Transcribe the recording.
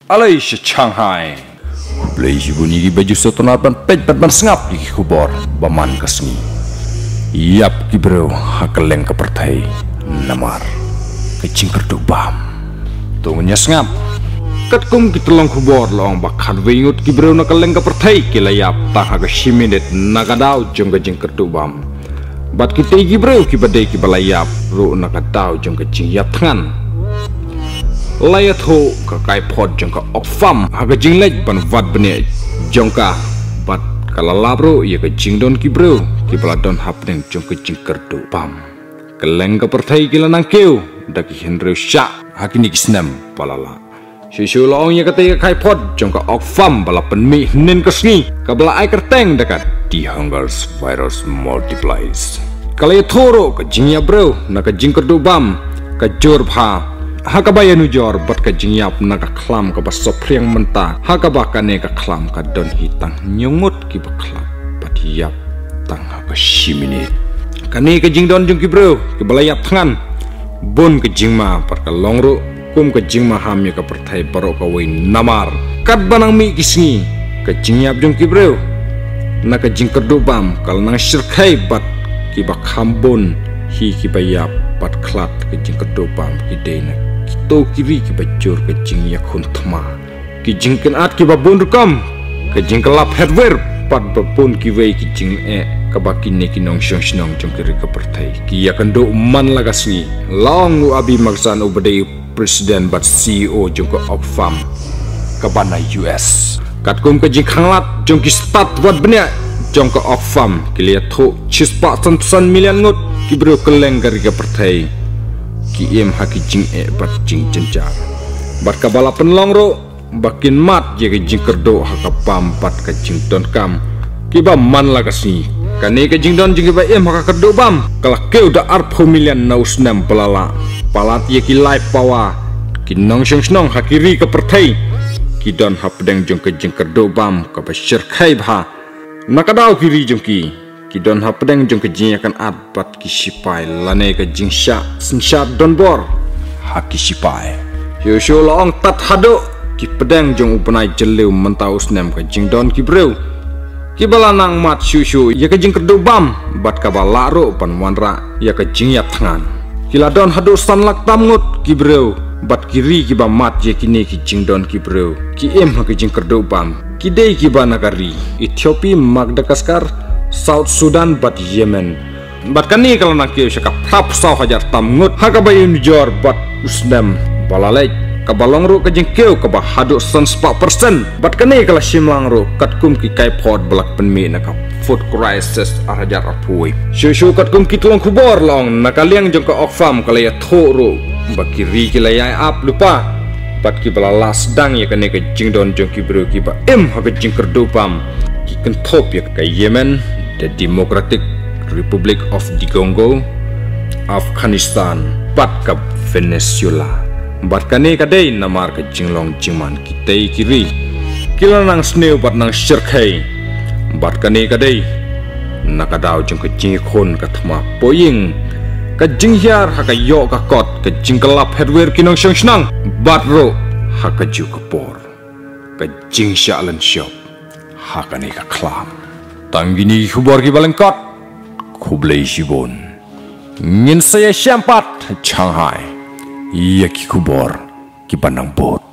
alai se Shanghai blai jibuni ki baju sotonar ban pej ban sengap ki kubor baman kasni yap ki bro hakeleng ke pertai namar kecing kerdu bam tungnya sengap katkum ki telong kubor long bakhan wingut ki bro nakeleng ke pertai ki layap tah ha shiminet nagadau jong ke jing kerdu bam bat ki tegi bro ki badai ki balayap ru nagadau jong ke jing yap tangan layat ho ka kai pot jong ka okfam ha ka jing lej ban vat bene jong ka bat kala labro ye ka jing don ki bro ki bala don hapneng jong ka jing kerdu bam keleng ka pertai ki lanang keu da ki henre sha ha ki ni kisnam palala shishu long ye ka te kai pot jong ka okfam bala penmi nen ka sngi ka bala ai kerteng dekat the hungers virus multiplies kala ye thoro ka jing ya bro na ka jing kerdu bam ka jor bha hakabaya nujor bat ka jingyap na ka klam ka basopriang menta hakaba ka ne ka klam ka don hitang nyungut ki baklap patiyap tang ka shimini kane ka jingdon jung ki bro ki balayap tangan bon ka jingma par ka longro kum ka jingma ham ka perthai baro ka wei namar kat banang mi kisngi ka jingyap jung ki bro na ka jing kerdu bam kal nang shirkai bat ki bakham bon hi ki bayap pat klat ka jing kerdu bam ki deina to kiri ki bajur ke jing ya khun thma ki jing kan at ki babun rukam ke jing kelap hardware pat babun ki wei ki jing ka bakin ne ki nong shong shnong jong kiri ka perthai ki ya kan do man lagasni long nu abi magsan obade president bat CEO jong ka okfam ka bana US kat kum ka jing khanglat jong ki start wat benya jong ka okfam ki le tho chispa san million ngot ki bro keleng kari ka perthai ki em haki jing bat jing jenjar bat ka bala penlongro bakin mat je ke jing kerdo haka pampat ka jing don kam ki ba man la kasi kane ka jing don jing ba em haka kerdo bam kala ke udah arpo million naus nam pelala palat ye ki lai pawa ki nong shong snong hakiri ka perthai ki don hapdeng jong ke jing kerdo bam ka ba shirkai bha nakadau kiri jong ki don hapdeng jong ke jing akan abat ki sipai lane ke jing sha sin sha don bor haki sipai yo long tat hado ki pedeng jong upanai jeleu mentaus nem ke jing don ki breu ki balanang mat shu ya ke jing kerdu bam bat ka balaro pan wanra ya ke jing yap tangan ki la don hado san lak tamngut ki breu bat kiri ki ba mat ye kini ki jing don ki breu ki em ha ke jing kerdu bam ki dei ki ba nagari Ethiopia Madagaskar South Sudan bat Yemen bat kani kalau nak kau cakap prap sah hajar tamngut hakabayun jor bat usdam balalek kabalong ru kajeng kau kabah hadu san 4% bat kani kalau simlang ru katkum ki kai pot belak penmi nak food crisis hajar apui shu katkum ki tulong kubor long nakaliang jong ka okfam kalau ya thoro bakiri ki layai ap lupa bat ki balalas dang ya kani ka jingdon jong ki bro ki ba em ha ka jing kerdu pam ki kentop ya ka Yemen the Democratic Republic of the Congo, Afghanistan, bat ka Venezuela. Bat kane kadai namar ka jinglong jingman kitei kiri. Kila nang sneu bat nang shirkai. Bat kane kadai nakadaw jong ka jingkhon ka thma poying. Ka jinghyar ha ka yo ka kot ka jingkalap hardware kinong shong shnang. Bat ro ha ka ju ka por. Ka jingsha alan shop. Ha kane ka klam. Tanggini kubor ki balengkot kublai shibon ngin saya syampat Shanghai iya ki kubor ki pandang bot